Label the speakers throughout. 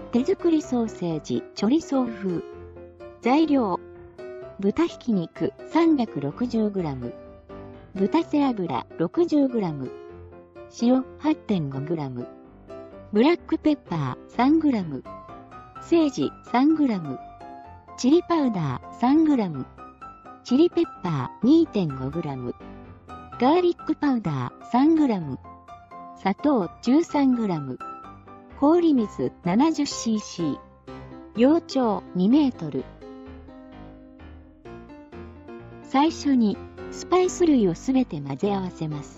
Speaker 1: 手作りソーセージチョリソー風。材料。豚ひき肉 360g、豚背脂 60g、塩 8.5g、ブラックペッパー 3g、セージ 3g、チリパウダー 3g、チリペッパー 2.5g、ガーリックパウダー 3g、砂糖 13g、氷水 70cc、幼鳥2メートル。最初にスパイス類をすべて混ぜ合わせます。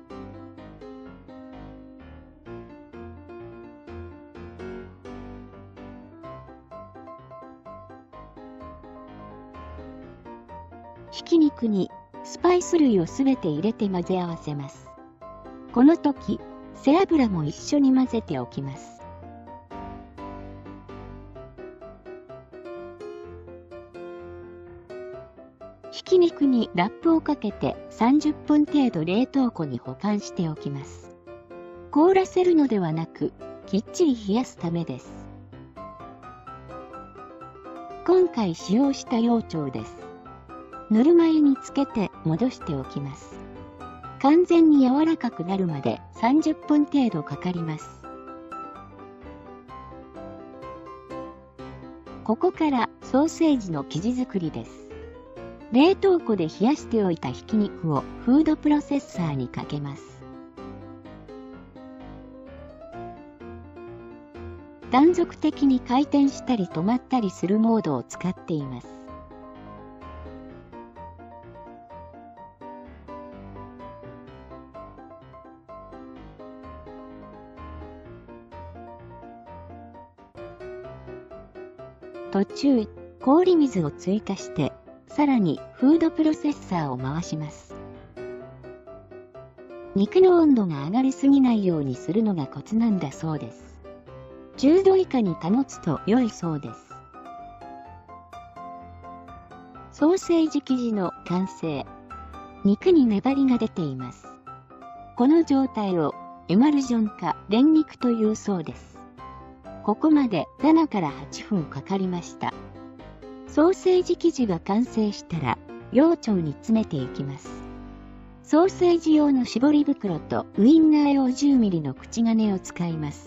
Speaker 1: ひき肉にスパイス類をすべて入れて混ぜ合わせます。この時、背脂も一緒に混ぜておきます。ひき肉にラップをかけて30分程度冷凍庫に保管しておきます。凍らせるのではなく、きっちり冷やすためです。今回使用した幼鳥です。ぬるま湯につけて戻しておきます。完全に柔らかくなるまで30分程度かかります。ここからソーセージの生地作りです。冷凍庫で冷やしておいたひき肉をフードプロセッサーにかけます。断続的に回転したり止まったりするモードを使っています。途中、氷水を追加して、さらにフードプロセッサーを回します。肉の温度が上がりすぎないようにするのがコツなんだそうです。10度以下に保つと良いそうです。ソーセージ生地の完成。肉に粘りが出ています。この状態をエマルジョン化練肉というそうです。ここまで7から8分かかりました。ソーセージ生地が完成したら、幼鳥に詰めていきます。ソーセージ用の絞り袋とウインナー用10ミリの口金を使います。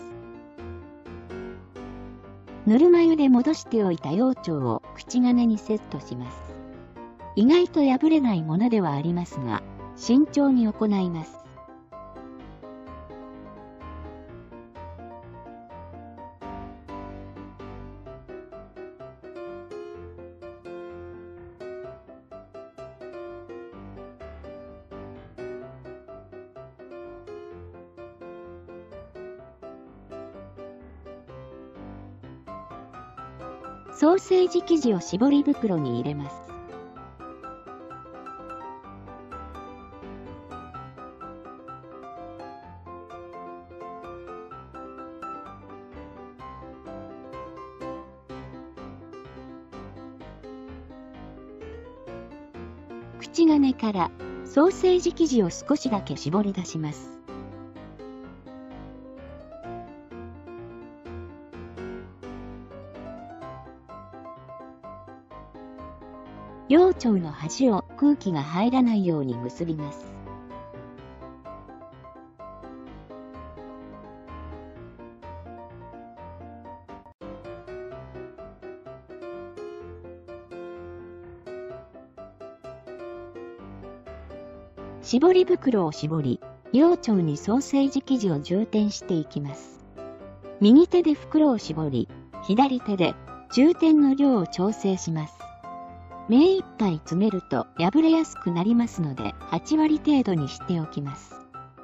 Speaker 1: ぬるま湯で戻しておいた幼鳥を口金にセットします。意外と破れないものではありますが、慎重に行います。ソーセージ生地を絞り袋に入れます。口金からソーセージ生地を少しだけ絞り出します。幼鳥の端を空気が入らないように結びます。絞り袋を絞り、幼鳥にソーセージ生地を充填していきます。右手で袋を絞り、左手で充填の量を調整します。目いっぱい詰めると破れやすくなりますので、8割程度にしておきます。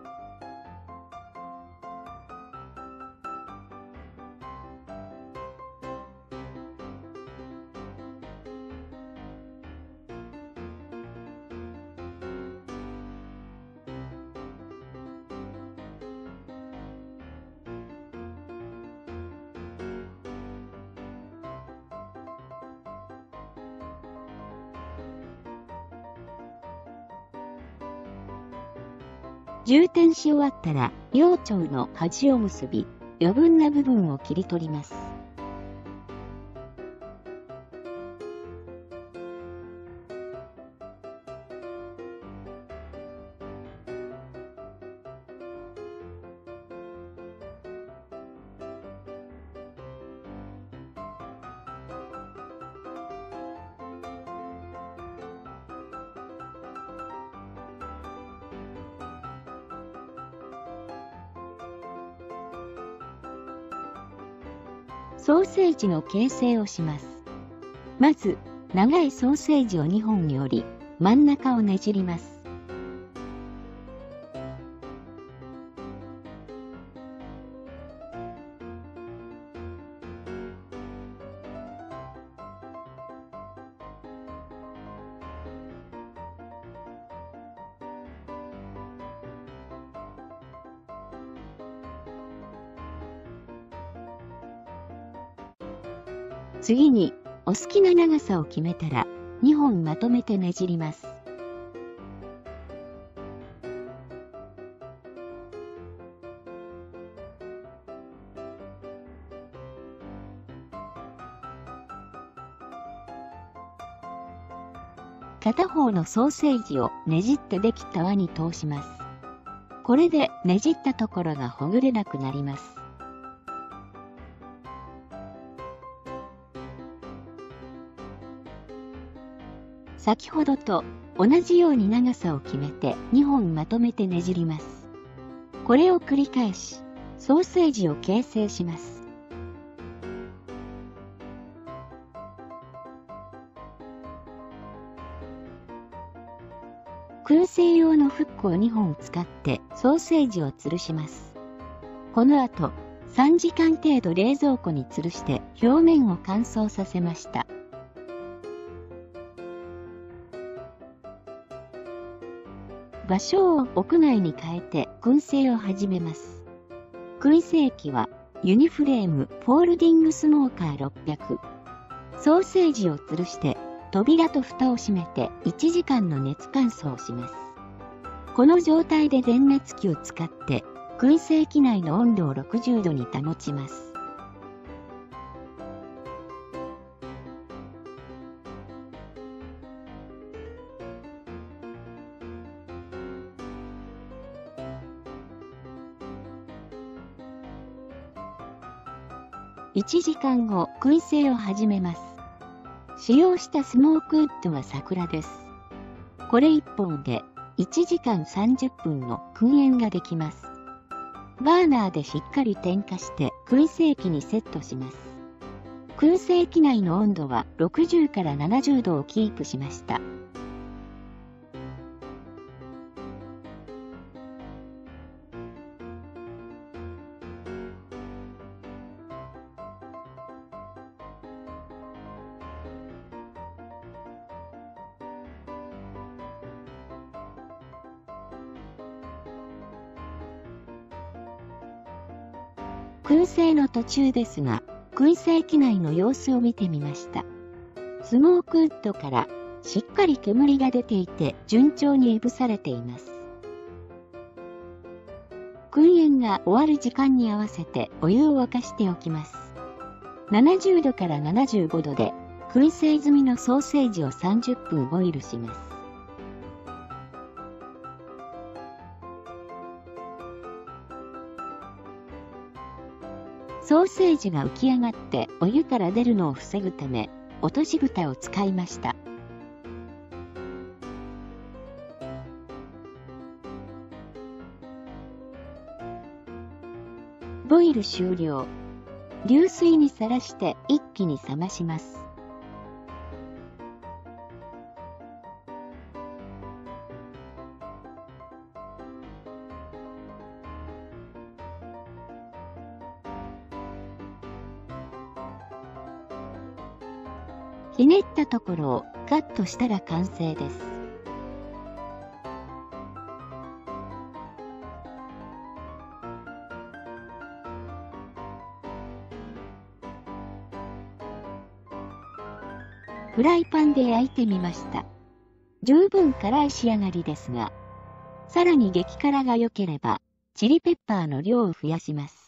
Speaker 1: 充填し終わったら、幼鳥の端を結び、余分な部分を切り取ります。 ソーセージの形成をします。まず、長いソーセージを2本に折り、真ん中をねじります。次に、お好きな長さを決めたら、2本まとめてねじります。片方のソーセージをねじってできた輪に通します。これでねじったところがほぐれなくなります。先ほどと同じように長さを決めて2本まとめてねじります。これを繰り返し、ソーセージを形成します。燻製用のフックを2本使ってソーセージを吊るします。この後、3時間程度冷蔵庫に吊るして表面を乾燥させました。場所を屋内に変えて燻製を始めます。燻製機はユニフレームフォールディングスモーカー600。ソーセージを吊るして扉と蓋を閉めて1時間の熱乾燥します。この状態で電熱器を使って燻製機内の温度を60度に保ちます。1時間後、燻製を始めます。使用したスモークウッドは桜です。これ1本で1時間30分の燻煙ができます。バーナーでしっかり点火して燻製機にセットします。燻製機内の温度は60から70度をキープしました。燻製の途中ですが、燻製機内の様子を見てみました。スモークウッドからしっかり煙が出ていて順調にいぶされています。燻煙が終わる時間に合わせてお湯を沸かしておきます。70度から75度で燻製済みのソーセージを30分ボイルします。ソーセージが浮き上がってお湯から出るのを防ぐため、落とし蓋を使いました。ボイル終了。流水にさらして一気に冷まします。ひねったところをカットしたら完成です。フライパンで焼いてみました。十分辛い仕上がりですが、さらに激辛が良ければチリペッパーの量を増やします。